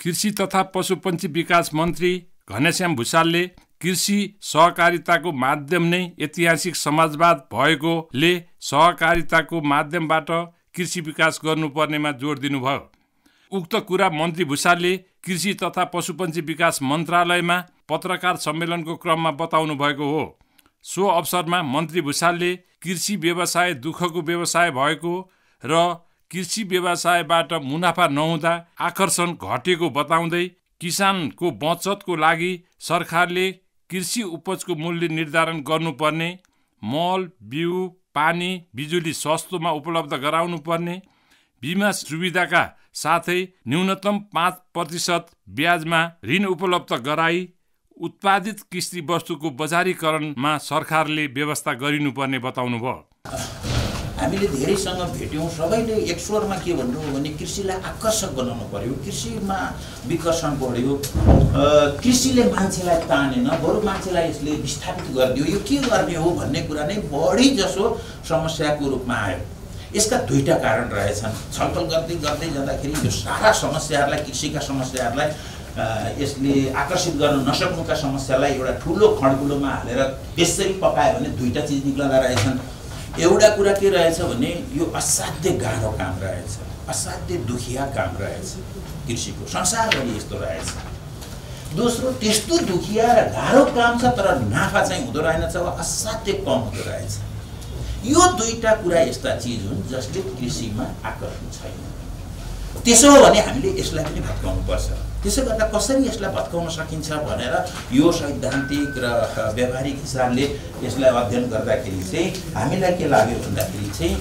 कृषि तथा पशुपन्छी विकास मन्त्री घनश्याम भुसालले कृषि सहकारिताको माध्यम नै ऐतिहासिक समाजवाद भएकोले सहकारिताको माध्यमबाट कृषि विकास गर्नुपर्नेमा जोड दिनुभयो। उक्त कुरा मन्त्री भुसालले कृषि तथा पशुपन्छी विकास मन्त्रालयमा पत्रकार सम्मेलनको क्रममा बताउनु भएको हो। सो अवसरमा मन्त्री भुसालले कृषि व्यवसाय दुःखको व्यवसाय भएको र कृषि व्यवसायबाट मुनाफा नहुँदा आकर्षण घटेको बताउँदै किसानको बचतको लागि सरकारले कृषि उपजको मूल्य निर्धारण गर्नुपर्ने, मल, बिउ, पानी, बिजुली सस्तोमा उपलब्ध गराउनु पर्ने, बिमा सुविधाका साथै न्यूनतम 5% ब्याजमा ऋण उपलब्ध गराई उत्पादित कृषि वस्तुको बजारीकरणमा सरकारले व्यवस्था गरिनुपर्ने बताउनुभयो। हामीले धेरैसँग भेट्यौँ, सबैले एक स्वरमा के भन्नुभयो भने कृषिलाई आकर्षक बनाउनु पर्यो, कृषिमा विकर्षण बढ्यो, कृषिले मान्छेलाई तानेन, बरु मान्छेलाई यसले विस्थापित गरिदियो, यो के गर्ने हो भन्ने कुरा नै बढी जसो समस्याको रूपमा आयो। यसका दुईटा कारण रहेछन्। छलफल गर्दै गर्दै जाँदाखेरि यो सारा समस्याहरूलाई, कृषिका समस्याहरूलाई यसले आकर्षित गर्न नसक्नुका समस्यालाई एउटा ठुलो खड्कुलोमा हालेर त्यसरी पकायो भने दुईटा चिज निक्लँदा रहेछन्। एउटा कुरा के रहेछ भने यो असाध्य गाह्रो काम रहेछ, असाध्य दुखिया काम रहेछ, कृषिको संसारभरि यस्तो रहेछ। दोस्रो, त्यस्तो दुखिया र गाह्रो काम छ तर नाफा चाहिँ हुँदो रहेनछ वा असाध्य कम हुँदो रहेछ। यो दुईटा कुरा यस्ता चिज हुन् जसले कृषिमा आकर्षण छैन। त्यसो हो भने हामीले यसलाई पनि भत्काउनु पर्छ। त्यसो गर्दा कसरी यसलाई भत्काउन सकिन्छ भनेर यो सैद्धान्तिक र व्यावहारिक हिसाबले यसलाई अध्ययन गर्दाखेरि चाहिँ हामीलाई के लाग्यो भन्दाखेरि चाहिँ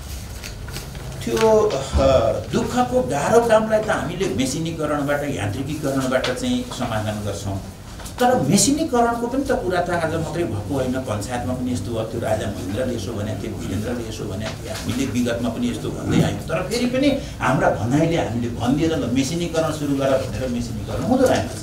त्यो दुःखको गाह्रो कामलाई त हामीले मेसिनीकरणबाट, यान्त्रिकीकरणबाट चाहिँ समाधान गर्छौँ, तर मेसिनीकरणको पनि त कुरा त आज मात्रै भएको होइन। पञ्चायतमा पनि यस्तो भयो, त्यो राजा महेन्द्रले यसो भनेको थियो, वीरेन्द्रले यसो भनेको थियो, हामीले विगतमा पनि यस्तो भन्दै आयौँ। तर फेरि पनि हाम्रा भनाइले हामीले भनिदिएर ल मेसिनीकरण सुरु गर भनेर मेसिनीकरण हुँदो रहेनछ।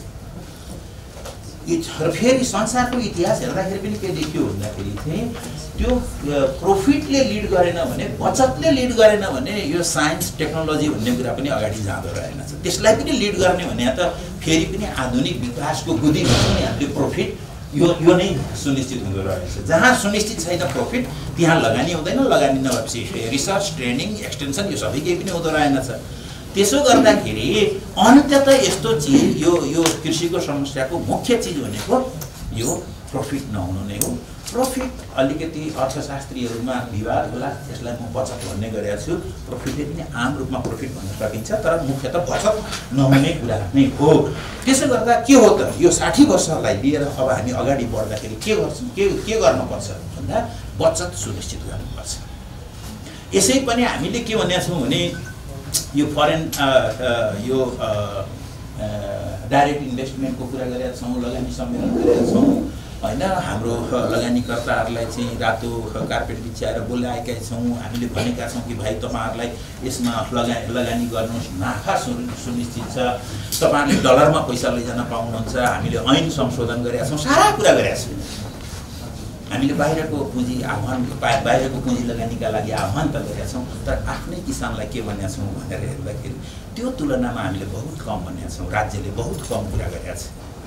र फेरि संसारको इतिहास हेर्दाखेरि पनि के देखियो भन्दाखेरि चाहिँ त्यो प्रफिटले लिड गरेन भने, बचतले लिड गरेन भने यो साइन्स टेक्नोलोजी भन्ने कुरा पनि अगाडि जाँदो रहेनछ। त्यसलाई पनि लिड गर्ने भने त फेरि पनि आधुनिक विकासको गुदी भने हामीले प्रफिट यो नै सुनिश्चित हुँदो रहेछ। जहाँ सुनिश्चित छैन प्रफिट त्यहाँ लगानी हुँदैन, लगानी नभएपछि रिसर्च, ट्रेनिङ, एक्सटेन्सन यो सबै केही पनि हुँदो रहेनछ। त्यसो गर्दाखेरि अन्ततः यस्तो चिज यो कृषिको समस्याको मुख्य चिज भनेको यो प्रफिट नहुनु नै हो। प्रफिट अलिकति अर्थशास्त्रीहरूमा विवाद होला, त्यसलाई म बचत भन्ने गरेको छु। प्रफिटले पनि आम रूपमा प्रफिट भन्न सकिन्छ, तर मुख्यतः बचत नहुने कुरा नै हो। त्यसो गर्दा के हो त, यो 60 वर्षलाई लिएर अब हामी अगाडि बढ्दाखेरि के गर्छौँ, के गर्नुपर्छ भन्दा बचत सुनिश्चित गर्नुपर्छ। यसै पनि हामीले के भनेका छौँ भने यो फरेन यो डाइरेक्ट इन्भेस्टमेन्टको कुरा गरेका छौँ, लगानी सम्मेलन गरेका छौँ होइन। हाम्रो लगानीकर्ताहरूलाई चाहिँ रातो कार्पेट बिछाएर बोलाएका छौँ। हामीले भनेका छौँ कि भाइ तपाईँहरूलाई यसमा लगानी गर्नुहोस्, नाफा सुनिश्चित छ, तपाईँहरूले डलरमा पैसा लैजान पाउनुहुन्छ। हामीले ऐन संशोधन गरेका छौँ, सारा कुरा गरेका छौँ। हामीले बाहिरको पुँजी आह्वान, बाहिरको पुँजी लगानीका लागि आह्वान त गरेका छौँ, तर आफ्नै किसानलाई के भनेका छौँ भनेर हेर्दाखेरि त्यो तुलनामा हामीले बहुत कम भनेका छौँ। राज्यले बहुत कम कुरा गरेका छ।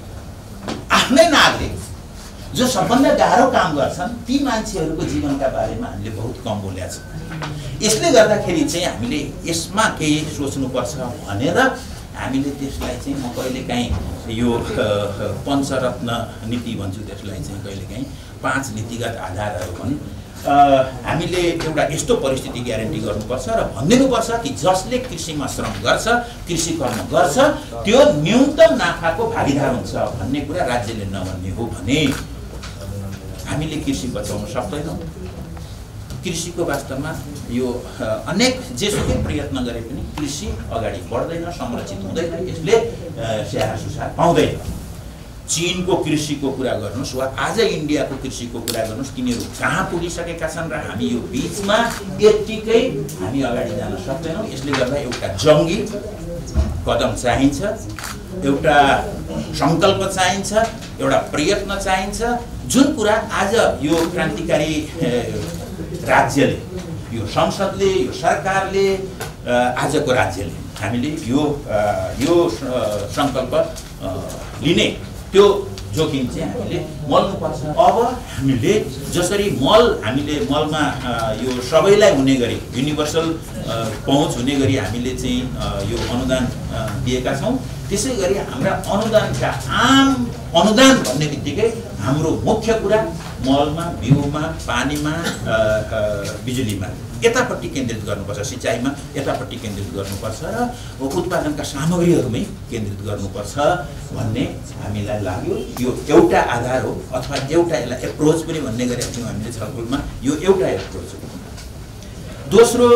आफ्नै नागरिक जो सबभन्दा गाह्रो काम गर्छन् ती मान्छेहरूको जीवनका बारेमा हामीले बहुत कम बोलेका छौँ। यसले गर्दाखेरि चाहिँ हामीले यसमा केही सोच्नुपर्छ भनेर हामीले त्यसलाई चाहिँ म कहिलेकाहीँ यो पञ्चरत्न नीति भन्छु, त्यसलाई चाहिँ कहिलेकाहीँ 5 नीतिगत आधारहरू हुन्। हामीले एउटा यस्तो परिस्थिति ग्यारेन्टी गर्नुपर्छ र भनिदिनुपर्छ कि जसले कृषिमा श्रम गर्छ, कृषि कर्म गर्छ, त्यो न्यूनतम नाफाको भागीदार हुन्छ भन्ने कुरा राज्यले नभन्ने हो भने हामीले कृषि बचाउन सक्दैनौँ। कृषिको वास्तवमा यो अनेक जेसुकै प्रयत्न गरे पनि कृषि अगाडि बढ्दैन, संरक्षित हुँदैन, यसले स्याहार सुसार पाउँदैन। चीनको कृषिको कुरा गर्नुहोस् वा आज इन्डियाको कृषिको कुरा गर्नुहोस्, तिनीहरू कहाँ पुगिसकेका छन् र हामी यो बिचमा यत्तिकै हामी अगाडि जान सक्दैनौँ। यसले गर्दा एउटा जङ्गी कदम चाहिन्छ, एउटा सङ्कल्प चाहिन्छ, एउटा प्रयत्न चाहिन्छ। जुन कुरा आज यो क्रान्तिकारी राज्यले, यो संसदले, यो सरकारले आजको राज्यले हामीले यो सङ्कल्प लिने त्यो जोखिम चाहिँ हामीले मल्नुपर्छ। अब हामीले जसरी हामीले मलमा यो सबैलाई हुने गरी युनिभर्सल पहुँच हुने गरी हामीले चाहिँ यो अनुदान दिएका छौँ, त्यसै गरी हाम्रा अनुदानका आम अनुदान भन्ने बित्तिकै हाम्रो मुख्य कुरा मलमा, बिउमा, पानीमा, बिजुलीमा यतापट्टि केन्द्रित गर्नुपर्छ, सिँचाइमा यतापट्टि केन्द्रित गर्नुपर्छ र उत्पादनका सामग्रीहरूमै केन्द्रित गर्नुपर्छ भन्ने हामीलाई लाग्यो। यो एउटा आधार हो अथवा एउटा यसलाई एप्रोच पनि भन्ने गरेका थियौँ हामीले छलफलमा, यो एउटा एप्रोच हो। दोस्रो,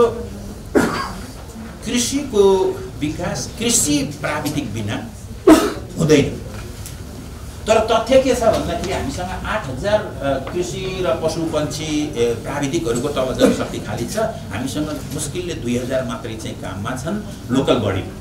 कृषिको विकास कृषि प्राविधिक बिना हुँदैन। तर तथ्य के छ भन्दाखेरि हामीसँग 8000 कृषि र पशुपन्छी प्राविधिकहरूको तब जनशक्ति खाली छ। हामीसँग मुस्किलले 2000 मात्रै चाहिँ काममा छन् लोकल बडीमा।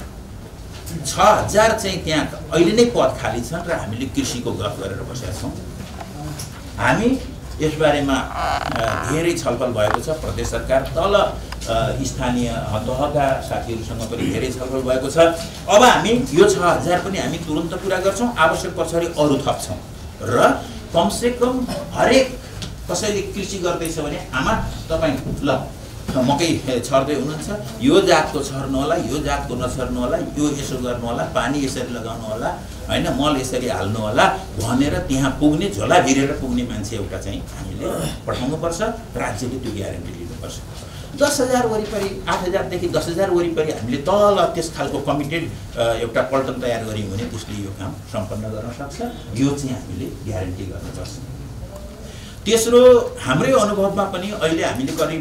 6000 चाहिँ त्यहाँ अहिले नै पद खाली छन् र हामीले कृषिको गफ गरेर बसेका छौँ। हामी यसबारेमा धेरै छलफल भएको छ। प्रदेश सरकार तल स्थानीय तहका साथीहरूसँग पनि धेरै छलफल भएको छ। अब हामी यो 6000 पनि हामी तुरन्त पुरा गर्छौँ, आवश्यक पछाडि अरू थप्छौँ र कमसेकम हरेक कसैले कृषि गर्दैछ भने आमा तपाईँ ल मकै छर्दै हुनुहुन्छ, यो जातको छर्नु होला, यो जातको नछर्नु होला, यो यसो गर्नु होला, पानी यसरी लगाउनु होला, होइन मल यसरी हाल्नु होला भनेर त्यहाँ पुग्ने, झोला भिरेर पुग्ने मान्छे एउटा चाहिँ हामीले पठाउनुपर्छ। राज्यले त्यो ग्यारेन्टी लिनुपर्छ। 10,000 वरिपरि 8,000देखि 10,000 वरिपरि हामीले तल त्यस खालको कमिटेड एउटा पल्टन तयार गऱ्यौँ भने त्यसले यो काम सम्पन्न गर्न सक्छ। यो चाहिँ हामीले ग्यारेन्टी गर्नुपर्छ। तेस्रो, हाम्रै अनुभवमा पनि अहिले हामीले करिब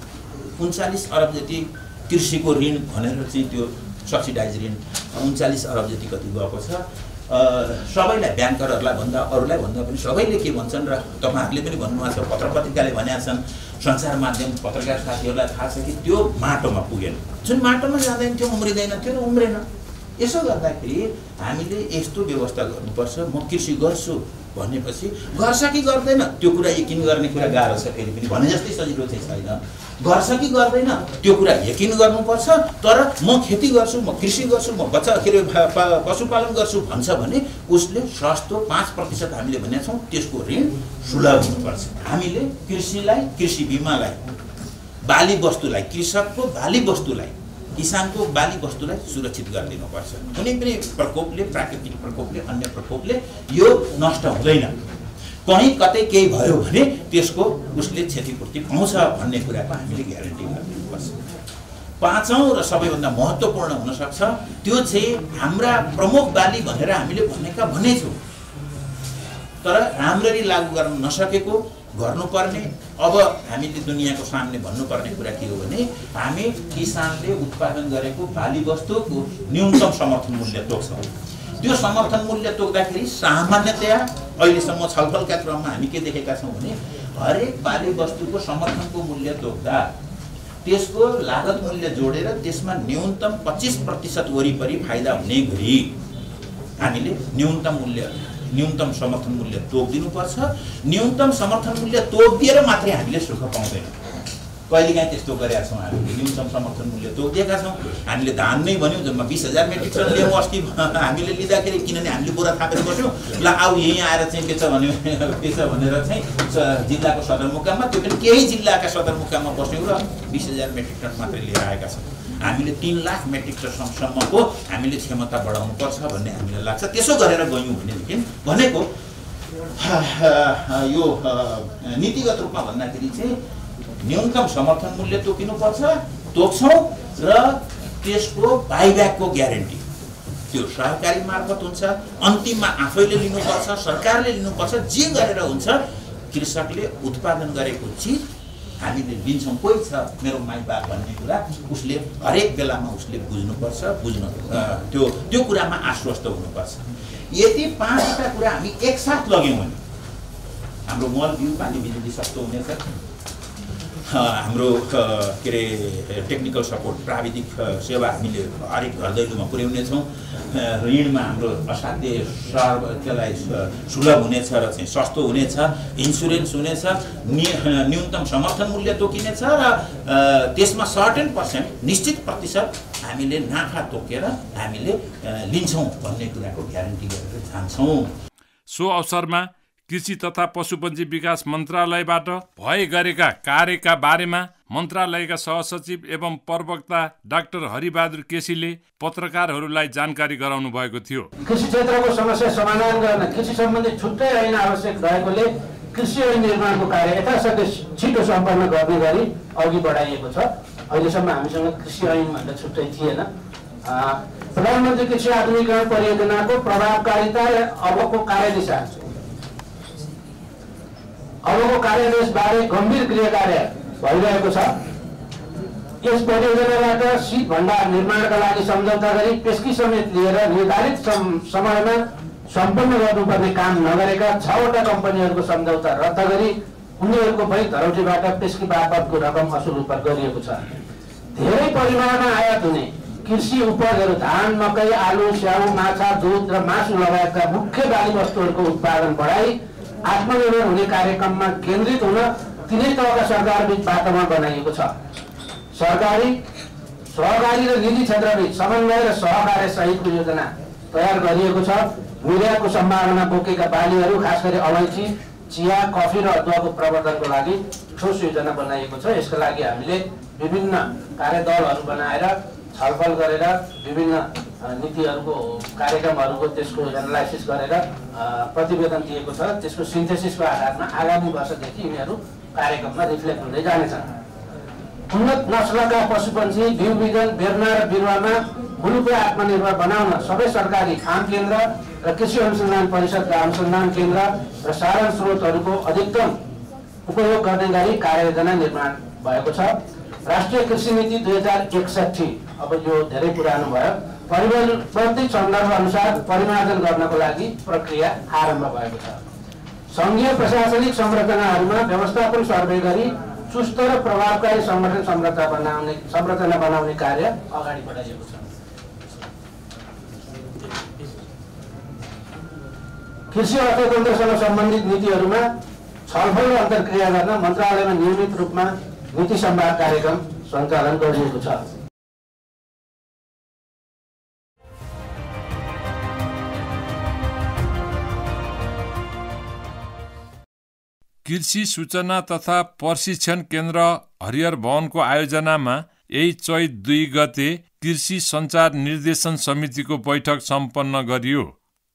39 अरब जति कृषिको ऋण भनेर चाहिँ त्यो सब्सिडाइज ऋण 39 अरब जति कति गएको छ। सबैलाई ब्याङ्करहरूलाई भन्दा अरूलाई भन्दा पनि सबैले के भन्छन् र तपाईँहरूले पनि भन्नुभएको छ, पत्र पत्रिकाले भनेका छन्, सञ्चार माध्यम पत्रकार साथीहरूलाई थाहा छ कि त्यो माटोमा पुगेन। जुन माटोमा जाँदैन थियो उम्रिँदैन थियो र उम्रेन। यसो गर्दाखेरि हामीले यस्तो व्यवस्था गर्नुपर्छ। म कृषि गर्छु भनेपछि गर्छ कि गर्दैन त्यो कुरा यकिन गर्ने कुरा गाह्रो छ। फेरि पनि भने जस्तै सजिलो चाहिँ छैन। गर्छ कि गर्दैन त्यो कुरा यकिन गर्नुपर्छ। तर म खेती गर्छु, म कृषि गर्छु, म पशुपालन गर्छु भन्छ भने उसले सस्तो 5% हामीले भनेका छौँ त्यसको ऋण सुलभ हुनुपर्छ। हामीले कृषिलाई, कृषि बिमालाई, बाली वस्तुलाई, कृषकको बाली वस्तुलाई, किसानको बाली वस्तुलाई सुरक्षित गरिदिनुपर्छ। कुनै पनि प्रकोपले, प्राकृतिक प्रकोपले, अन्य प्रकोपले यो नष्ट हुँदैन। कहीँ कतै केही भयो भने त्यसको उसले क्षतिपूर्ति पाउँछ भन्ने कुराको हामीले ग्यारेन्टी गरिदिनुपर्छ। पाँचौँ र सबैभन्दा महत्त्वपूर्ण हुनसक्छ त्यो चाहिँ हाम्रा प्रमुख बाली भनेर हामीले भनेछौँ, तर राम्ररी लागू गर्न नसकेको गर्नुपर्ने। अब हामीले दुनियाँको सामने भन्नुपर्ने कुरा के हो भने हामी किसानले उत्पादन गरेको बाली वस्तुको न्यूनतम समर्थन मूल्य तोक्छौँ। त्यो समर्थन मूल्य तोक्दाखेरि सामान्यतया अहिलेसम्म छलफलका क्रममा हामी के देखेका छौँ भने हरेक बाली वस्तुको समर्थनको मूल्य तोक्दा त्यसको लागत मूल्य जोडेर त्यसमा न्यूनतम 25% वरिपरि फाइदा हुने गरी हामीले न्यूनतम समर्थन मूल्य तोकिदिनुपर्छ। न्यूनतम समर्थन मूल्य तोकिदिएर मात्रै हामीले सुख पाउँदैन। कहिलेकाहीँ त्यस्तो गरेका छौँ हामीले, न्यूनतम समर्थन मूल्य तोकिदिएका छौँ। हामीले धान नै भन्यौँ, जम्मा 20,000 मेट्रिक टन ल्याउँ अस्ति हामीले लिँदाखेरि, किनभने हामीले बोरा थापेर बस्यौँ। ल आऊ यहीँ आएर चाहिँ के छ भनेर चाहिँ जिल्लाको सदरमुकाममा, त्यो पनि केही जिल्लाका सदरमुकाममा बस्यौँ र 20,000 मेट्रिक टन मात्रै लिएर आएका छौँ। हामीले 3 लाख मेट्रिक टनसम्मको हामीले क्षमता बढाउनुपर्छ भन्ने हामीलाई लाग्छ। त्यसो गरेर गयौँ भनेदेखि भनेको यो नीतिगत रूपमा भन्दाखेरि चाहिँ न्यूनतम समर्थन मूल्य तोक्छौँ र त्यसको बाइब्याकको ग्यारेन्टी त्यो सहकारी मार्फत हुन्छ, अन्तिममा आफैले लिनुपर्छ, सरकारले लिनुपर्छ। जे गरेर हुन्छ कृषकले उत्पादन गरेको चिज हामीले लिन्छौँ। कोही छ मेरो माइबाप भन्ने कुरा उसले हरेक बेलामा उसले बुझ्नुपर्छ, त्यो कुरामा आश्वस्त हुनुपर्छ। यदि 5वटा कुरा हामी एकसाथ लग्यौँ भने हाम्रो मल, बिउ, पानी, बिजुली सस्तो हुनेछ, हाम्रो के अरे टेक्निकल सपोर्ट प्राविधिक सेवा हामीले हरेक घर दैलोमा पुर्याउनेछौँ। ऋणमा हाम्रो असाध्य त्यसलाई सुलभ हुनेछ र चाहिँ सस्तो हुनेछ, इन्सुरेन्स हुनेछ, न्यूनतम समर्थन मूल्य तोकिनेछ र त्यसमा सर्टेन % निश्चित प्रतिशत हामीले नाफा तोकेर हामीले लिन्छौँ भन्ने कुराको ग्यारेन्टी गरेर जान्छौँ। सो अवसरमा कृषि तथा पशुपन्छी विकास मन्त्रालयबाट भए गरेका कार्यका बारेमा मन्त्रालयका सहसचिव एवं प्रवक्ता डाक्टर हरिबहादुर केसीले पत्रकारहरूलाई जानकारी गराउनु भएको थियो। कृषि क्षेत्रको समस्या समाधान गर्न कृषि सम्बन्धी छुट्टै ऐन आवश्यक रहेकोले कृषि ऐन निर्माणको कार्य यथाशक्य छिटो सम्पन्न गर्ने गरी अघि बढाइएको छ। अहिलेसम्म हामीसँग कृषि ऐन भन्दा छुट्टै थिएन। प्रधानमन्त्री कृषि आधुनिकीकरण परियोजनाको प्रभावकारिता र अबको कार्यदेशबारे गम्भीर गृह कार्य भइरहेको छ। यस परियोजनाबाट शीत भण्डार निर्माणका लागि सम्झौता गरी पेस्की समेत लिएर निर्धारित समयमा सम्पन्न गर्नुपर्ने काम नगरेका 6 वटा कम्पनीहरूको सम्झौता रद्द गरी उनीहरूको बैंक धरौटीबाट पेस्की बापतको रकम असुल गरिएको छ। धेरै परिमाणमा आयात हुने कृषि उपजहरू धान, मकै, आलु, स्याउ, माछा, दुध र मासु लगायतका मुख्य बाली वस्तुहरूको उत्पादन बढाई आत्मनिर्भर हुने कार्यक्रममा केन्द्रित हुन तिनै तहका सरकारबीच वातावरण बनाइएको छ। सरकारी, सहकारी र निजी क्षेत्रबीच समन्वय र सहकार्य सहितको योजना तयार गरिएको छ। निर्यातको सम्भावना बोकेका बालीहरू खास गरी अलैँची, चिया, कफी र अदुवाको प्रवर्धनको लागि ठोस योजना बनाइएको छ। यसका लागि हामीले विभिन्न कार्यदलहरू बनाएर छलफल गरेर विभिन्न नीतिहरूको कार्यक्रमहरूको त्यसको एनालाइसिस गरेर प्रतिवेदन दिएको छ। त्यसको सिन्थेसिसको आधारमा आगामी वर्षदेखि यिनीहरू कार्यक्रममा रिफ्लेक्ट हुँदै जानेछन्। उन्नत नस्लका पशुपन्छी, बिउ बिजन, बेर्ना र बिरुवामा मुलुकलाई आत्मनिर्भर बनाउन सबै सरकारी खाम केन्द्र र कृषि अनुसन्धान परिषदका अनुसन्धान केन्द्र र साधन स्रोतहरूको अधिकतम उपयोग गर्ने गरी कार्ययोजना निर्माण भएको छ। राष्ट्रिय कृषि नीति 2061 अब यो धेरै पुरानो भयो, परिवर्तित सन्दर्भ अनुसार परिमार्जन गर्नको लागि प्रक्रिया आरम्भ भएको छ। संघीय प्रशासनिक संरचनाहरूमा व्यवस्थापन सर्वे गरी सुस्त र प्रभावकारी संगठन संरचना बनाउने कार्य अगाडि बढाइएको छ। कृषि अर्थतन्त्रसँग सम्बन्धित नीतिहरूमा छलफल र अन्तर्क्रिया गर्न मन्त्रालयमा नियमित रूपमा नीति सम्वाद कार्यक्रम सञ्चालन गरिएको छ। कृषि सूचना तथा प्रशिक्षण केन्द्र हरिहर भवनको आयोजनामा यही चैत 2 गते कृषि सञ्चार निर्देशन समितिको बैठक सम्पन्न गरियो।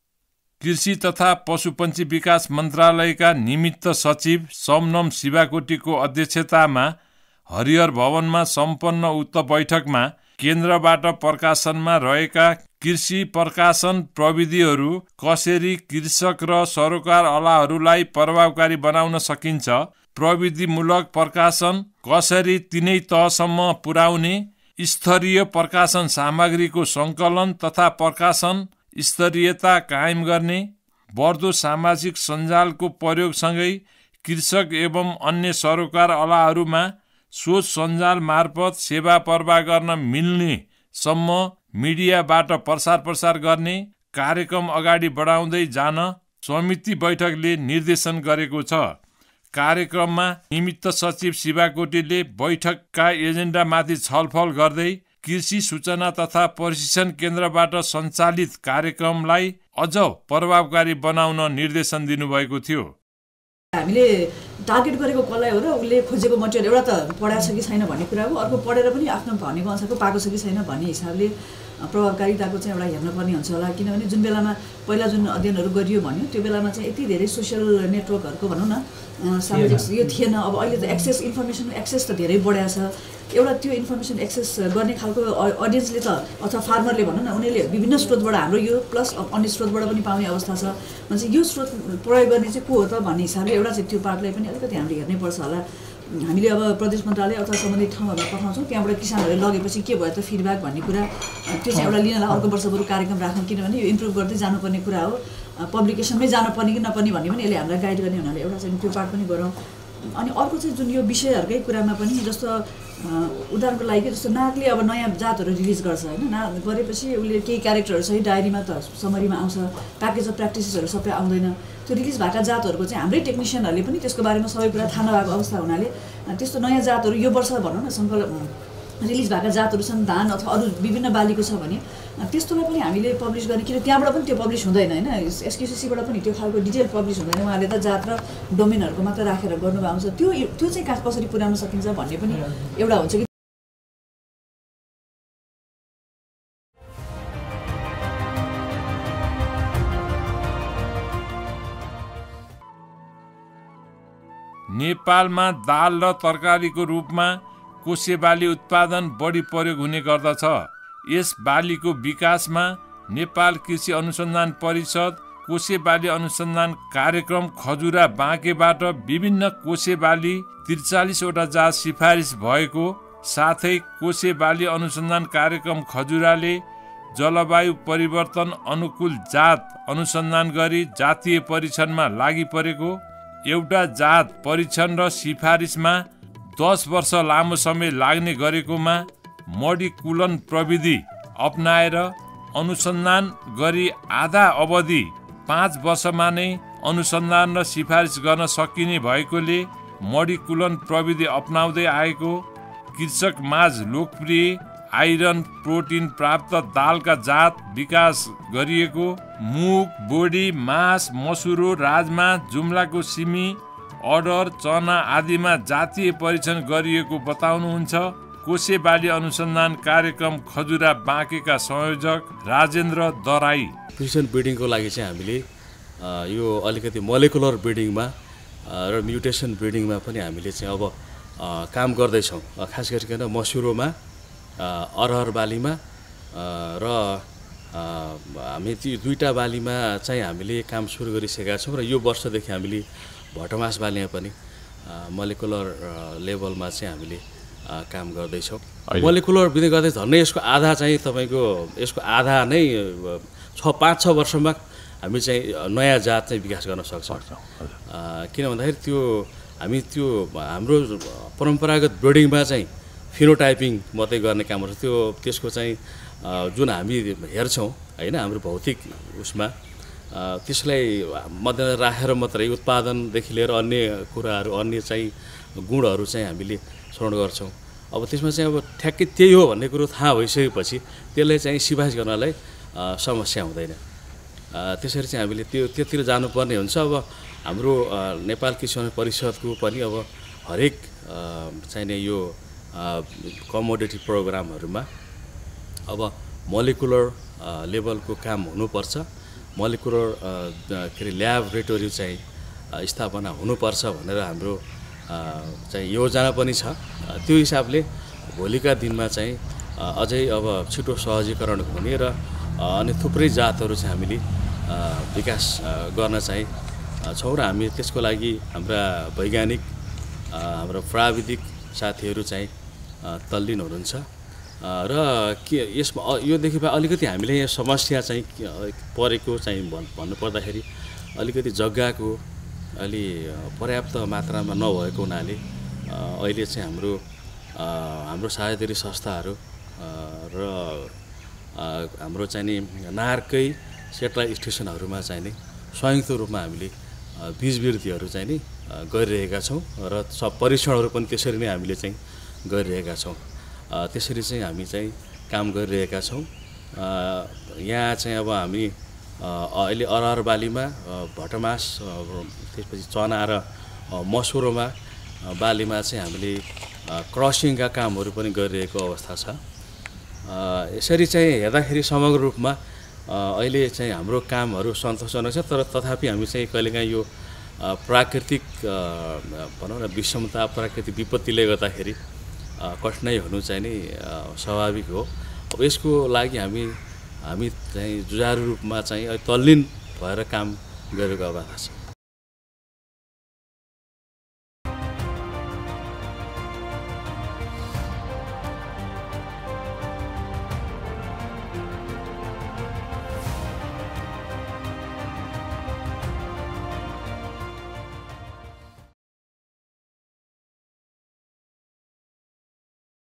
कृषि तथा पशुपन्छी विकास मन्त्रालयका निमित्त सचिव समनम शिवाकोटीको अध्यक्षतामा हरिहर भवनमा सम्पन्न उक्त बैठकमा केन्द्रबाट प्रकाशनमा रहेका कृषि प्रकाशन प्रविधिहरू कसरी कृषक र सरोकारवालाहरूलाई प्रभावकारी बनाउन सकिन्छ, प्रविधिमूलक प्रकाशन कसरी तिनै तहसम्म पुर्याउने, स्तरीय प्रकाशन सामग्रीको सङ्कलन तथा प्रकाशन स्तरीयता कायम गर्ने, बढ्दो सामाजिक सञ्जालको प्रयोगसँगै कृषक एवं अन्य सरोकारवालाहरूमा सोच सञ्जाल मार्फत सेवा प्रवाह गर्न मिल्ने सम्म मिडियाबाट प्रसार गर्ने कार्यक्रम अगाडि बढाउँदै जान समिति बैठकले निर्देशन गरेको छ। कार्यक्रममा निमित्त सचिव शिवाकोटीले बैठकका एजेन्डामाथि छलफल गर्दै कृषि सूचना तथा प्रशिक्षण केन्द्रबाट सञ्चालित कार्यक्रमलाई अझ प्रभावकारी बनाउन निर्देशन दिनुभएको थियो। हामीले टार्गेट गरेको कसलाई हो र उसले खोजेको मटेरियल एउटा त पढाएको छ कि छैन भन्ने कुरा हो, अर्को पढेर पनि आफ्नो भनेको अनुसारको पाएको छ कि छैन भन्ने हिसाबले प्रभावकारिताको चाहिँ एउटा हेर्नुपर्ने हुन्छ होला। किनभने जुन बेलामा पहिला जुन अध्ययनहरू गरियो भन्यो त्यो बेलामा चाहिँ यति धेरै सोसियल नेटवर्कहरूको भनौँ न सामाजिक यो थिएन। अब अहिले त इन्फर्मेसन एक्सेस त धेरै बढाएको छ। एउटा त्यो इन्फर्मेसन एक्सेस गर्ने खालको अडियन्सले त अथवा फार्मरले भनौँ न उनीहरूले विभिन्न स्रोतबाट हाम्रो यो प्लस अन्य स्रोतबाट पनि पाउने अवस्था छ। भने चाहिँ यो स्रोत प्रयोग गर्ने चाहिँ को हो त भन्ने हिसाबले एउटा चाहिँ त्यो पार्टलाई पनि अलिकति हामीले हेर्नैपर्छ होला। हामीले अब प्रदेश मन्त्रालय अथवा सम्बन्धित ठाउँहरूमा पठाउँछौँ, त्यहाँबाट किसानहरूले लगेपछि के भयो त फिडब्याक भन्ने कुरा त्यो चाहिँ एउटा लिनलाई अर्को वर्ष बरु कार्यक्रम राखौँ, किनभने यो इम्प्रुभ गर्दै जानुपर्ने कुरा हो। पब्लिकेसनमै जानुपर्ने कि नपर्ने भन्ने पनि यसले हामीलाई गाइड गर्ने हुनाले एउटा चाहिँ त्यो पार्ट पनि गरौँ। अनि अर्को चाहिँ जुन यो विषयहरूकै कुरामा पनि जस्तो उदाहरणको लागि जस्तो नागले अब नयाँ जातहरू रिलिज गर्छ होइन नाग गरेपछि उसले केही क्यारेक्टरहरू सही डायरीमा त समरीमा आउँछ प्याकेज अफ प्र्याक्टिसेसहरू सबै आउँदैन त्यो रिलिज भएका जातहरूको चाहिँ हाम्रै टेक्निसियनहरूले पनि त्यसको बारेमा सबै कुरा थाहा नभएको अवस्था हुनाले त्यस्तो नयाँ जातहरू यो वर्ष भनौँ न सङ्कल्प रिलिज भएका जातहरू छन् धान अथवा अरू विभिन्न बालीको छ भने त्यस्तोलाई पनि हामीले पब्लिस गर्ने किन त्यहाँबाट पनि त्यो पब्लिस हुँदैन होइन एसक्युसिसीबाट पनि त्यो खालको डिटेल पब्लिस हुँदैन उहाँले त जात र डोमेनहरूको मात्र राखेर गर्नुभएको हुन्छ त्यो चाहिँ कहाँ कसरी पुर्याउन सकिन्छ भन्ने पनि एउटा हुन्छ कि नेपालमा दाल र तरकारीको रूपमा कोसे बाली उत्पादन बढी प्रयोग हुने गर्दछ। यस बालीको विकासमा नेपाल कृषि अनुसन्धान परिषद कोसे बाली अनुसन्धान कार्यक्रम खजुरा बाँकेबाट विभिन्न कोसे बाली 43 वटा जात सिफारिस भएको साथै कोसे बाली अनुसन्धान कार्यक्रम खजुराले जलवायु परिवर्तन अनुकूल जात अनुसन्धान गरी जातीय परीक्षणमा लागि परेको एउटा जात परीक्षण र सिफारिसमा 10 वर्ष लामो समय लाग्ने गरेकोमा मडिकुलन प्रविधि अपनाएर अनुसन्धान गरी आधा अवधि 5 वर्षमा नै अनुसन्धान र सिफारिस गर्न सकिने भएकोले मडिकुलन प्रविधि अपनाउँदै आएको कृषक माझ लोकप्रिय आइरन प्रोटिन प्राप्त दालका जात विकास गरिएको मुग बोडी मास मसुरो राजमा जुम्लाको सिमी अडर चना आदिमा जातीय परीक्षण गरिएको बताउनुहुन्छ कोसे बाली अनुसन्धान कार्यक्रम खजुरा बाँकेका संयोजक राजेन्द्र दराई। प्रिसिजन ब्रिडिङको लागि चाहिँ हामीले यो अलिकति मोलेकुलर ब्रिडिङमा र म्युटेसन ब्रिडिङमा पनि हामीले चाहिँ अब काम गर्दैछौँ। खास गरिकन मसुरोमा अरहर बालीमा र हामी ती दुईटा बालीमा चाहिँ हामीले काम सुरु गरिसकेका छौँ र यो वर्षदेखि हामीले भटमास बालीमा पनि मोलेकुलर लेभलमा चाहिँ हामीले काम गर्दैछौँ। मोलेकुलर ब्रिडिङ गर्दै झन्डै यसको आधा चाहिँ तपाईँको यसको आधा नै 5-6 वर्षमा हामी चाहिँ नयाँ जात चाहिँ विकास गर्न सक्छौँ। किन भन्दाखेरि त्यो हामी त्यो हाम्रो परम्परागत ब्रिडिङमा चाहिँ फिनोटाइपिङ मात्रै गर्ने काम गर्छ। त्यसको चाहिँ जुन हामी हेर्छौँ होइन हाम्रो भौतिक उसमा त्यसलाई मध्यनजर राखेर मात्रै उत्पादनदेखि लिएर अन्य कुराहरू अन्य चाहिँ गुणहरू चाहिँ हामीले श्रवण गर्छौँ। अब त्यसमा चाहिँ अब ठ्याक्कै त्यही हो भन्ने कुरो थाहा भइसकेपछि त्यसलाई चाहिँ सिफारिस गर्नलाई समस्या हुँदैन। त्यसरी चाहिँ हामीले त्यतिर जानुपर्ने हुन्छ। अब हाम्रो नेपाल कृषि परिषदको पनि अब हरेक चाहिने यो कमोडिटी प्रोग्रामहरूमा अब मोलिकुलर लेभलको काम हुनुपर्छ। मोलिकुलर के अरे ल्याबोरेटरी चाहिँ स्थापना हुनुपर्छ भनेर हाम्रो चाहिँ योजना पनि छ। त्यो हिसाबले भोलिका दिनमा चाहिँ अझै अब छिटो सहजीकरण हुने र अनि थुप्रै जातहरू चाहिँ हामीले विकास गर्न चाहिँ छौँ र हामी त्यसको लागि हाम्रा वैज्ञानिक हाम्रो प्राविधिक साथीहरू चाहिँ तल्लीन हुनुहुन्छ र के यसमा योदेखि अलिकति हामीले यहाँ समस्या चाहिँ परेको चाहिँ भन्नुपर्दाखेरि अलिकति जग्गाको अलि पर्याप्त मात्रामा नभएको हुनाले अहिले चाहिँ हाम्रो सहायता संस्थाहरू र हाम्रो चाहिँ नि नारकै सेटेलाइट स्टेसनहरूमा चाहिँ नि संयुक्त रूपमा हामीले बीजवृद्धिहरू चाहिँ नि गरिरहेका छौँ र सब परीक्षणहरू पनि त्यसरी नै हामीले चाहिँ गरिरहेका छौँ। त्यसरी चाहिँ हामी चाहिँ काम गरिरहेका छौँ। यहाँ चाहिँ अब हामी अहिले अरहर बालीमा भटमास त्यसपछि चना र मसुरोमा बालीमा चाहिँ हामीले क्रसिङका कामहरू पनि गरिरहेको अवस्था छ। यसरी चाहिँ हेर्दाखेरि समग्र रूपमा अहिले चाहिँ हाम्रो कामहरू सन्तोषजनक छ। तर तथापि हामी चाहिँ कहिलेकाहीँ यो प्राकृतिक भनौँ न विषमता प्राकृतिक विपत्तिले गर्दाखेरि कठिनाइ हुनु चाहिँ नि स्वाभाविक हो। अब यसको लागि हामी चाहिँ जुझारु रूपमा चाहिँ तल्लीन भएर काम गरेको अवस्था छ।